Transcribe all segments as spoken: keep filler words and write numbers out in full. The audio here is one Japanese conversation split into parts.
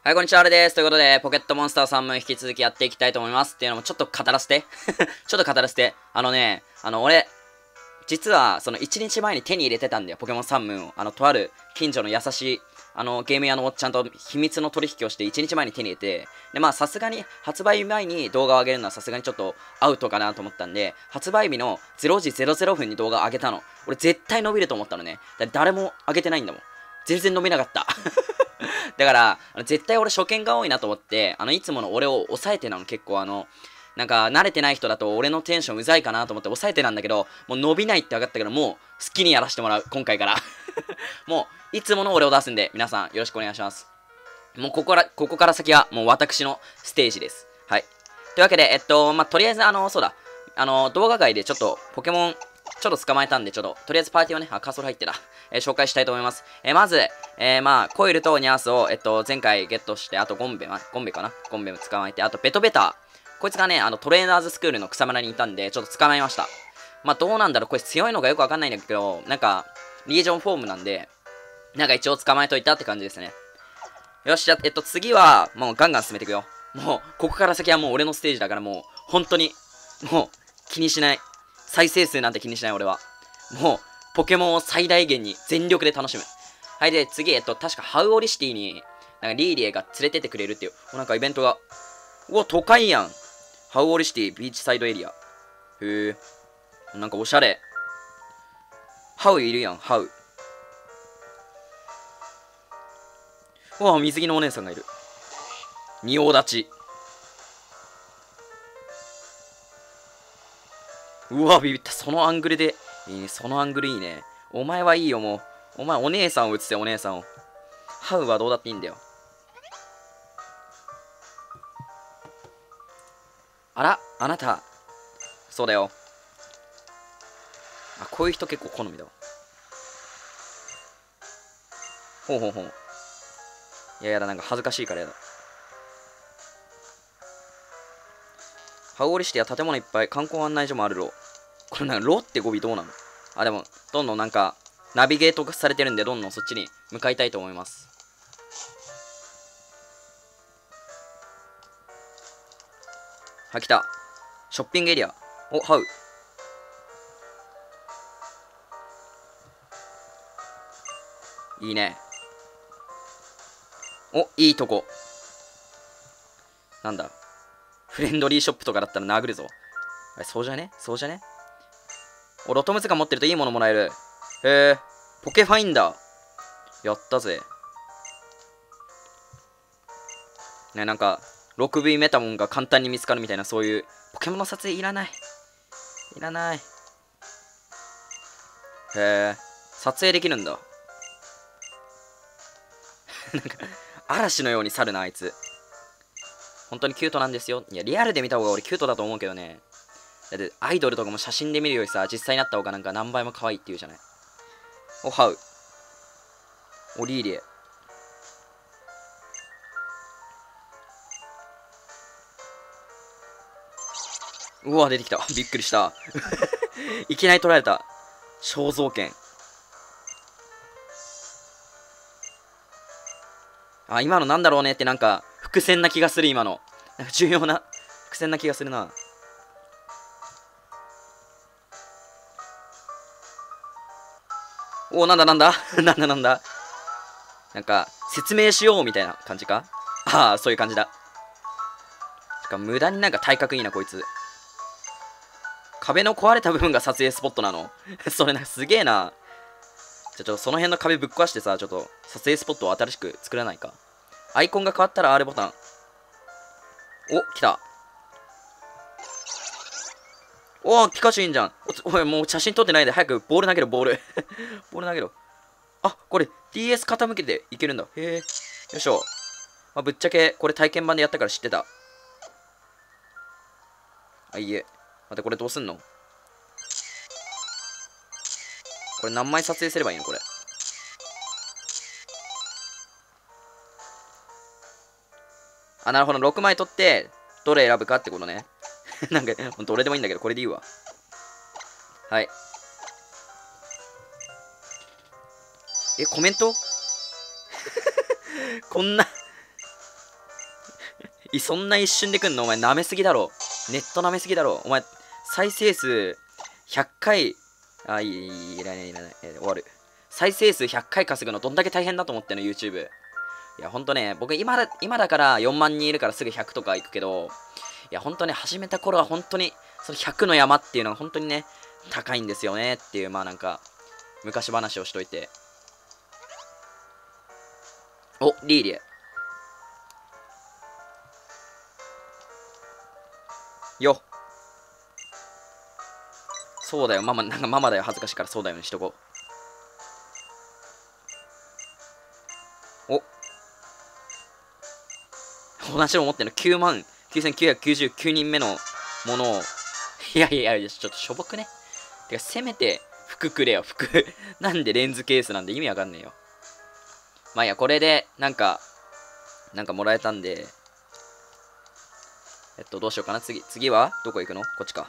はい、こんにちは、あれです。ということで、ポケットモンスターさんも引き続きやっていきたいと思います。っていうのも、ちょっと語らせて。ちょっと語らせて。あのね、あの、俺、実は、そのいちにちまえに手に入れてたんだよ、ポケモンサンムーンを。あの、とある近所の優しい、あの、ゲーム屋のおっちゃんと秘密の取引をしていちにちまえに手に入れて、で、まあ、さすがに、発売前に動画を上げるのはさすがにちょっとアウトかなと思ったんで、発売日のれいじぜろぜろふんに動画を上げたの。俺、絶対伸びると思ったのね。だ誰も上げてないんだもん。全然伸びなかった。だから、あの絶対俺初見が多いなと思って、あの、いつもの俺を抑えてなの、結構あの、なんか、慣れてない人だと俺のテンションうざいかなと思って抑えてなんだけど、もう伸びないって分かったから、もう好きにやらせてもらう、今回から。もう、いつもの俺を出すんで、皆さんよろしくお願いします。もうここから、ここから先はもう私のステージです。はい。というわけで、えっと、まあ、とりあえずあの、そうだ、あの、動画外でちょっとポケモン、ちょっと捕まえたんで、ちょっと、とりあえずパーティーをね、あ、カーソル入ってた。えー、紹介したいと思います。えー、まず、えー、まあ、コイルとニャースを、えっと、前回ゲットして、あとゴンベ、ま、ゴンベかなゴンベも捕まえて、あとベトベタ。こいつがね、あの、トレーナーズスクールの草むらにいたんで、ちょっと捕まえました。まあ、どうなんだろう、こいつ強いのかよくわかんないんだけど、なんか、リージョンフォームなんで、なんか一応捕まえといたって感じですね。よし、じゃあ、えっと、次は、もうガンガン進めていくよ。もう、ここから先はもう俺のステージだから、もう、本当に、もう、気にしない。再生数なんて気にしない俺は。もう、ポケモンを最大限に全力で楽しむ。はい、で、次、えっと、確かハウオリシティに、なんかリーリエが連れてってくれるっていう、おなんかイベントが。うわ、都会やん。ハウオリシティビーチサイドエリア。へえ。なんかおしゃれ。ハウいるやん、ハウ。うわ、水着のお姉さんがいる。仁王立ち。うわ、ビビった。そのアングルで。いいね、そのアングルいいね。お前はいいよ、もう。お前、お姉さんを打つて、お姉さんを。ハウはどうだっていいんだよ。あら、あなた。そうだよ。あ、こういう人結構好みだわ。ほうほうほう。いややだ、なんか恥ずかしいからやだ。羽織してや建物いっぱい、観光案内所もあるろ。これなんか、ロって語尾どうなの？あ、でも、どんどんなんか、ナビゲートされてるんで、どんどんそっちに向かいたいと思います。はい、来た。ショッピングエリア。お、ハウ。いいね。お、いいとこ。なんだ。フレンドリーショップとかだったら殴るぞ。あれ、そうじゃねそうじゃねお、ロトムズが持ってるといいものもらえる。へえ。ポケファインダー。やったぜ。ね、なんか、ろくブイ メタモンが簡単に見つかるみたいな、そういう、ポケモンの撮影いらない。いらない。へえ。撮影できるんだ。なんか、嵐のように去るな、あいつ。本当にキュートなんですよ。いや、リアルで見た方が俺キュートだと思うけどね。だって、アイドルとかも写真で見るよりさ、実際になった方がなんか何倍も可愛いって言うじゃない。お、ハウ。お、リーリエ。うわ、出てきた。びっくりした。いきなり取られた。肖像権。あ、今のなんだろうねってなんか、伏線な気がする、今の。なんか重要な伏線な気がするな。お、なんだなんだなんだなんだなんか、説明しようみたいな感じか。ああ、そういう感じだ。しかも無駄になんか体格いいな、こいつ。壁の壊れた部分が撮影スポットなのそれな、すげえな。じゃ、ちょっとその辺の壁ぶっ壊してさ、ちょっと撮影スポットを新しく作らないか。アイコンが変わったら アール ボタン。お、来た。おー、ピカチュウいいんじゃん。お、おい、もう写真撮ってないで、早くボール投げろ、ボール。ボール投げろ。あ、これ ディーエス 傾けていけるんだ。へえ。よいしょ。まあ、ぶっちゃけ、これ体験版でやったから知ってた。あ、いいえ。待って、これどうすんの？これ何枚撮影すればいいのこれ。あ、なるほど。ろくまい撮って、どれ選ぶかってことね。なんか、ほんと俺でもいいんだけど、これでいいわ。はい。え、コメントこんないそんな一瞬で来んのお前舐めすぎだろ。ネット舐めすぎだろ。お前、再生数ひゃっかい、あ、いい、いらないいらない、えー、終わる。再生数ひゃっかい稼ぐのどんだけ大変だと思ってんの、YouTube。いや、ほんとね、僕今だ、今だからよんまんにんいるからすぐひゃくとか行くけど、いや、ほんとね、始めた頃は本当に、そのひゃくの山っていうのが本当にね、高いんですよねっていう、まあなんか、昔話をしといて。お、リーリエ。よ。そうだよ、ママ、なんかママだよ、恥ずかしいからそうだよにしとこう。お。同じの持ってんのきゅうまんきゅうせんきゅうひゃくきゅうじゅうきゅうにんめのものを。いやいやいや、ちょっとしょぼくね。てか、せめて、服くれよ、服。なんでレンズケースなんで意味わかんねえよ。まあいや、これで、なんか、なんかもらえたんで、えっと、どうしようかな。次、次はどこ行くの？こっちか。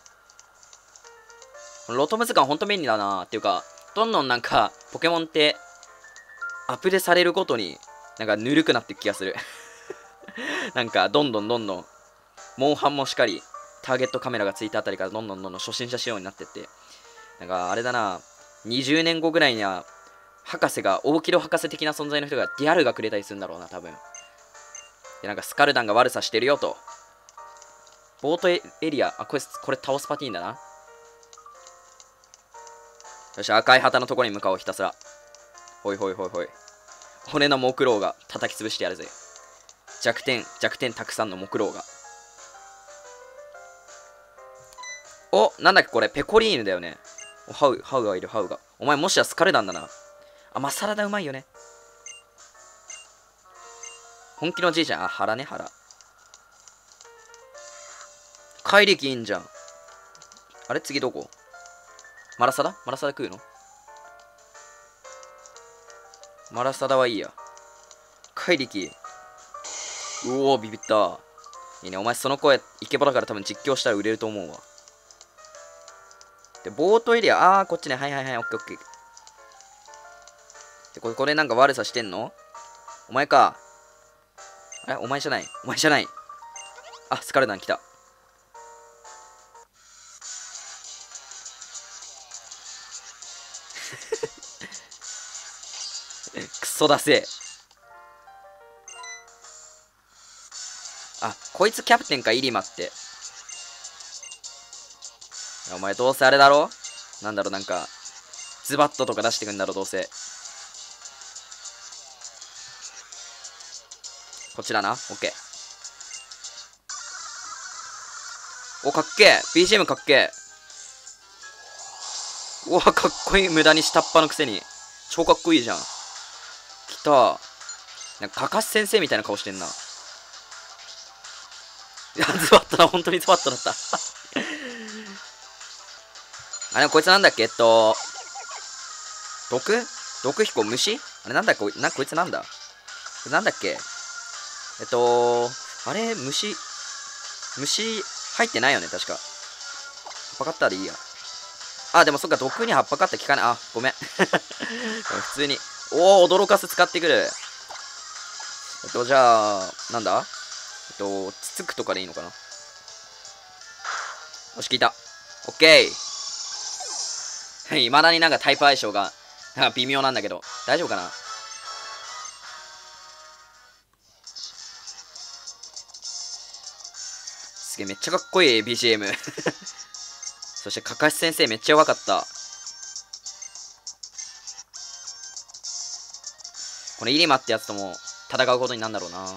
このロトム図鑑ほんと便利だなっていうか、どんどんなんか、ポケモンって、アップデートされるごとに、なんかぬるくなっていく気がする。なんか、どんどんどんどん、モンハンもしっかり、ターゲットカメラがついたあたりからどんどんどんどん初心者仕様になってって、なんか、あれだな、にじゅうねんごぐらいには、博士が、大木戸博士的な存在の人がディアルがくれたりするんだろうな、多分。で、なんかスカルダンが悪さしてるよと。ボートエリア、あ、これ、これ倒すパティーンだな。よし、赤い旗のところに向かおう、ひたすら。ほいほいほいほい。骨の木狼が叩き潰してやるぜ。弱点、弱点たくさんの木狼が。お、なんだっけこれ、ペコリーヌだよね。お、ハウ、ハウがいる、ハウが。お前もしやスカルダンだな。あ、まあ、サラダうまいよね。本気のじいちゃん、あ、腹ね、腹。怪力いいんじゃん。あれ次どこ？マラサダマラサダ食うの？マラサダはいいや。怪力。うおー、ビビった。いいね、お前その声、イケボだから多分実況したら売れると思うわ。で、ボートエリア、あー、こっちね。はいはいはい、オッケーオッケー。で、これ、これなんか悪さしてんの？お前か。あれお前じゃない。お前じゃない。あ、スカルダン来た。クソだせ。あ、こいつキャプテンか、イリマって。お前どうせあれだろ？なんだろ、なんか、ズバットとか出してくんだろ、どうせ。こっちだな。オッケー。お、かっけー。ビージーエム かっけー。うわ、かっこいい。無駄に下っ端のくせに。超かっこいいじゃん。来た。なんか、かかし先生みたいな顔してんな。いや、ズバットだ。本当にズバットだった。あれ、こいつなんだっけえっと、毒毒彦虫あれなんだっけな、こいつなんだなんだっけえっと、あれ、虫、虫入ってないよね、確か。パカったらいいや。あ、でもそっか、毒に葉っぱかって効かない。あ、ごめん。普通に。おー、驚かす使ってくる。えっと、じゃあ、なんだえっと、つつくとかでいいのかな。よし、聞いた。オッケー。いまだになんかタイプ相性が、なんか微妙なんだけど、大丈夫かな。すげえ、めっちゃかっこいい ビージーエム。そして、かかし先生めっちゃ弱かった。このイリマってやつとも戦うことになるんだろうな。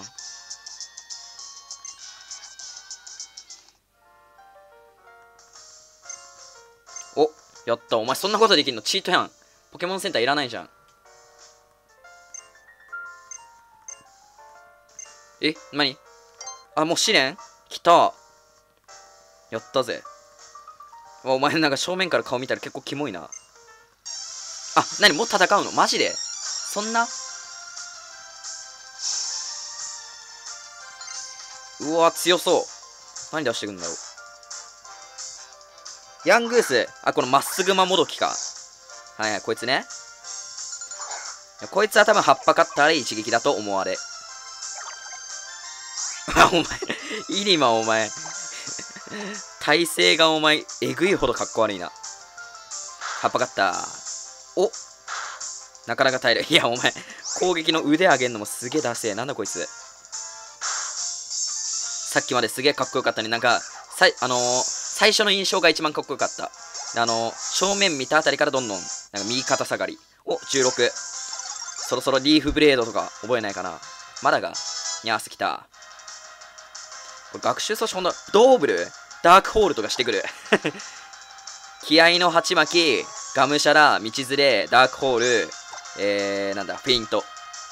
お、やった。お前そんなことできんの？チートやん。ポケモンセンターいらないじゃん。え、なに？あ、もう試練？来た。やったぜ。お前なんか正面から顔見たら結構キモいな。あ、なにもう戦うの？マジで？そんな？うわ、強そう。何出してくんだろう。ヤングース。あ、このまっすぐまもどきか。はいはい、こいつね。こいつは多分葉っぱかったら一撃だと思われ。 お前、イリマお前、体勢がお前、えぐいほどかっこ悪いな。葉っぱカッター。お、なかなか耐える。いや、お前、攻撃の腕上げんのもすげえダセえ。なんだこいつ。さっきまですげえかっこよかったね。なんか、さいあのー、最初の印象が一番かっこよかった。で、あのー、正面見たあたりからどんどん、なんか右肩下がり。お、じゅうろく。そろそろリーフブレードとか覚えないかな。まだが、ニャース来た。これ学習装置ほんと、ドーブルダークホールとかしてくる。気合の鉢巻き、ガムシャラ、道連れ、ダークホール、えー、なんだ、フェイント。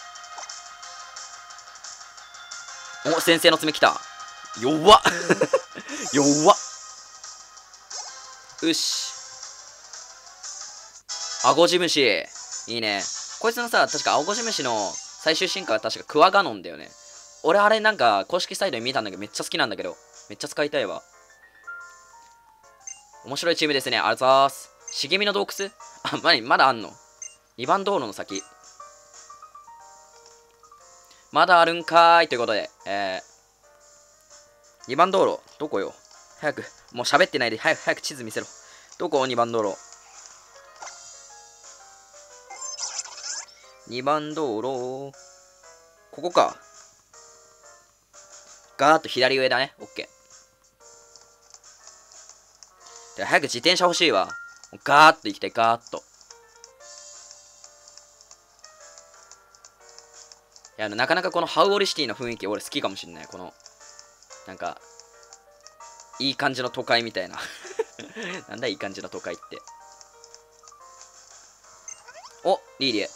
お、先生の爪来た。弱っ弱っよし。アゴジムシ。いいね。こいつのさ、確かアゴジムシの最終進化は確かクワガノンだよね。俺あれなんか公式サイトで見たんだけどめっちゃ好きなんだけど。めっちゃ使いたいわ。面白いチームですね。ありがとうございます。茂みの洞窟あ、まだ、まだあんの ?に 番道路の先。まだあるんかーいということで、えー、にばん道路、どこよ早く、もう喋ってないで、早く、早く地図見せろ。どこ に 番道路。にばん道路、ここか。ガーッと左上だね。オッケー。で、早く自転車欲しいわ。ガーッと行きたい、ガーッと。いや、なかなかこのハウオリシティの雰囲気俺好きかもしんない。この、なんか、いい感じの都会みたいな。なんだいい感じの都会って。お、リーリエ。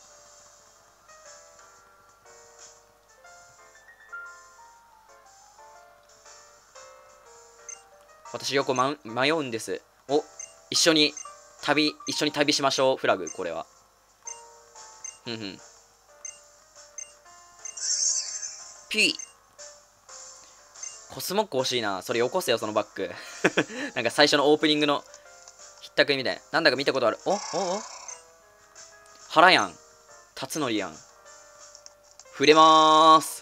私よく、ま、迷うんです。お、一緒に旅、一緒に旅しましょう。フラグ、これは。ふんふん。P。コスモック欲しいな。それよこせよ、そのバッグ。なんか最初のオープニングのひったくりみたいな。なんだか見たことある。おおお腹やん。辰徳やん。触れまーす。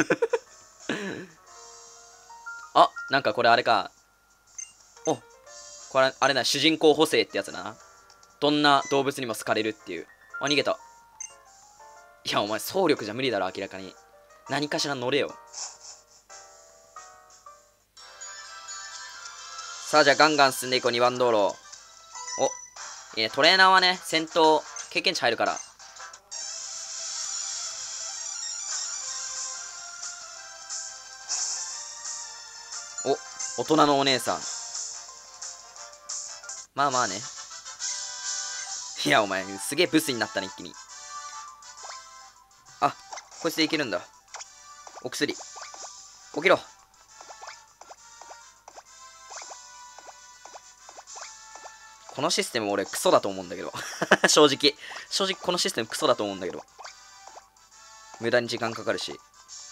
あ、なんかこれあれか。お、これあれな、主人公補正ってやつだな。どんな動物にも好かれるっていう。あ、逃げた。いや、お前、走力じゃ無理だろ、明らかに。何かしら乗れよ。さあ、じゃあガンガン進んでいこう、にばん道路。お、いいね、トレーナーはね、戦闘、経験値入るから。お、大人のお姉さん。まあまあね。いや、お前、すげえブスになったね、一気に。あ、こいつでいけるんだ。お薬。起きろ。このシステム俺クソだと思うんだけど。正直。正直このシステムクソだと思うんだけど。無駄に時間かかるし。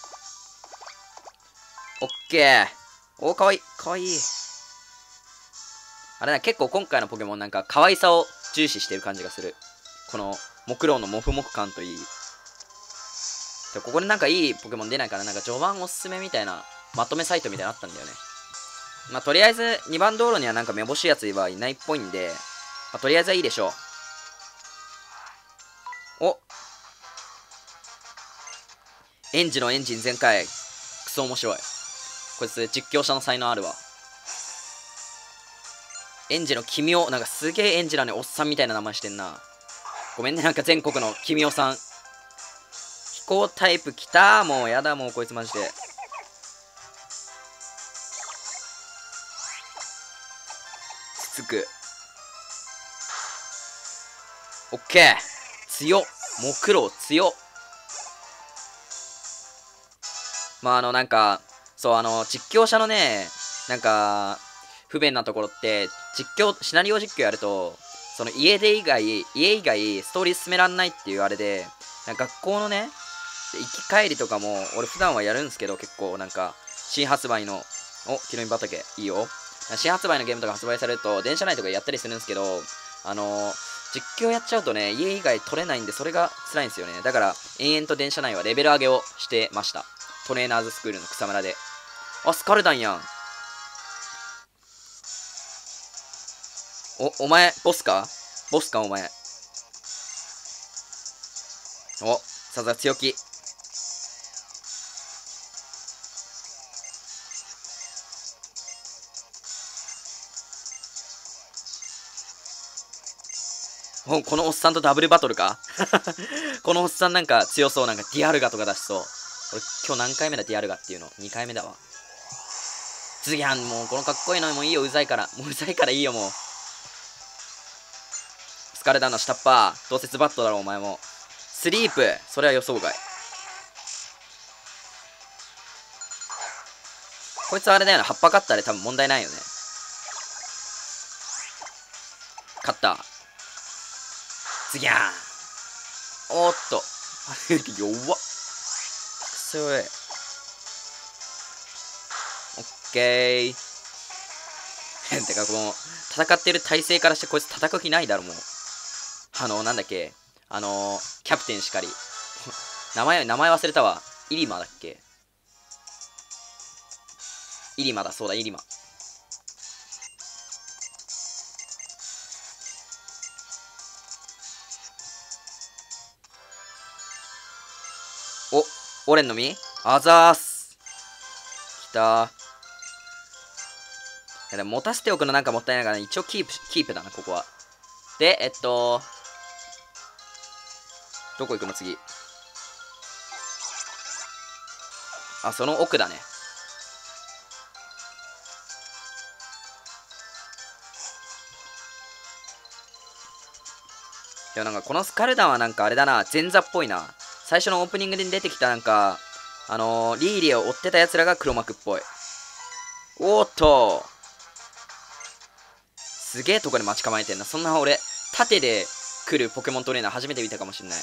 オッケー。おー、かわいい。かわいい。あれだ、結構今回のポケモンなんか可愛さを重視してる感じがする。この、木狼のモフモフ感といい。で、ここでなんかいいポケモン出ないから、なんか序盤おすすめみたいな、まとめサイトみたいなのあったんだよね。まあ、とりあえず、にばん道路にはなんかめぼしいやつはいないっぽいんで、まあ、とりあえずはいいでしょう。おエンジのエンジン全開。クソ面白い。こいつ実況者の才能あるわ。エンジのキミオ、なんかすげえエンジなのにおっさんみたいな名前してんな。ごめんね、なんか全国のキミオさん。飛行タイプ来たー。もうやだ、もうこいつマジで。つつく。オッケー。強っ。木狼強っ。まああのなんか、そうあの、実況者のね、なんか、不便なところって、実況、シナリオ実況やると、その家で以外、家以外ストーリー進めらんないっていうあれで、なんか学校のね、行き帰りとかも、俺普段はやるんですけど、結構なんか、新発売の、お、キロイン畑、いいよ。新発売のゲームとか発売されると、電車内とかやったりするんですけど、あのー、実況やっちゃうとね、家以外取れないんで、それが辛いんですよね。だから、延々と電車内はレベル上げをしてました。 トレーナーズスクールの草むらで。あ、スカルダンやん。お、お前、ボスかボスか、お前。お、さすが強気。お、このおっさんとダブルバトルかこのおっさんなんか強そう。なんかディアルガとか出しそう。俺、今日何回目だ、ディアルガっていうの。にかいめだわ。ズギャン、もうこのかっこいいのもういいよ、うざいから。もううざいからいいよ、もう。スカルダンの下っ端。どうせズバットだろ、お前も。スリープ。それは予想外。こいつあれだよね。葉っぱカッターで多分問題ないよね。勝った。ズギャン。おーっと。あれ、弱っ。くそい。オッケー。てか、この、戦ってる体勢からしてこいつ戦う気ないだろ、もう。あの、なんだっけ。あの、キャプテンしかり。名前、名前忘れたわ。イリマだっけ。イリマだ、そうだ、イリマ。お、オレンの実あざーす。きたー。いや、でも持たせておくのなんかもったいないから、ね、一応キープ、キープだな、ここは。で、えっと、どこ行くの次。あ、その奥だね。いや、なんかこのスカルダンはなんかあれだな、前座っぽいな。最初のオープニングで出てきたなんか、あのー、リーリーを追ってた奴らが黒幕っぽい。おーっとすげえとこで待ち構えてんな。そんな俺、縦で来るポケモントレーナー初めて見たかもしんない。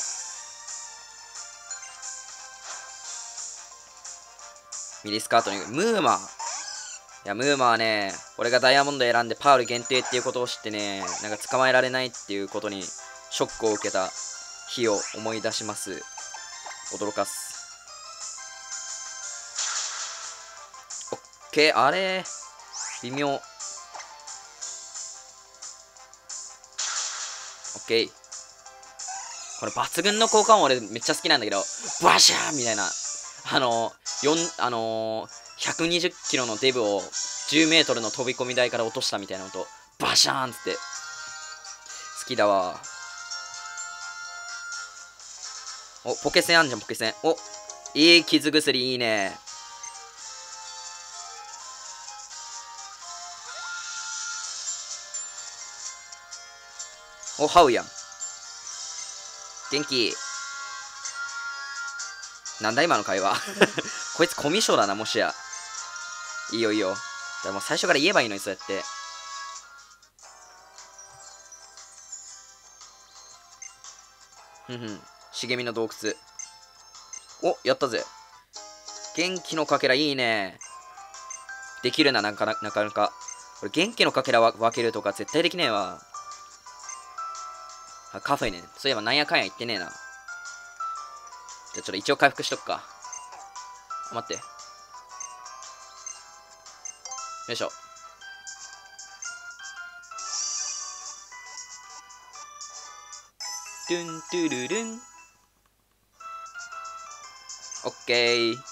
ミリスカートに、ムーマー。いや、ムーマーはね、俺がダイヤモンド選んでパウル限定っていうことを知ってね、なんか捕まえられないっていうことにショックを受けた日を思い出します。驚かす。オッケー、あれ微妙。オッケー。これ抜群の効果音俺めっちゃ好きなんだけど、バシャーンみたいな。あのー、よん、あのー、ひゃくにじゅっキロのデブをじゅうメートルの飛び込み台から落としたみたいな音、バシャーンって。好きだわ。お、ポケセンあんじゃん、ポケセン。お、いい傷薬いいね。お、ハウやん。元気。なんだ今の会話。こいつコミュ障だな、もしや。いいよいいよ。でも最初から言えばいいのに、そうやって。ふんふん。茂みの洞窟。お、やったぜ。元気のかけらいいね。できるな、なかなかなかなか。これ元気のかけら分けるとか絶対できねえわ。あ、カフェね。そういえばなんやかんや言ってねえな。じゃあちょっと一応回復しとくか。待って。よいしょ。トゥントゥルルン。オッケー。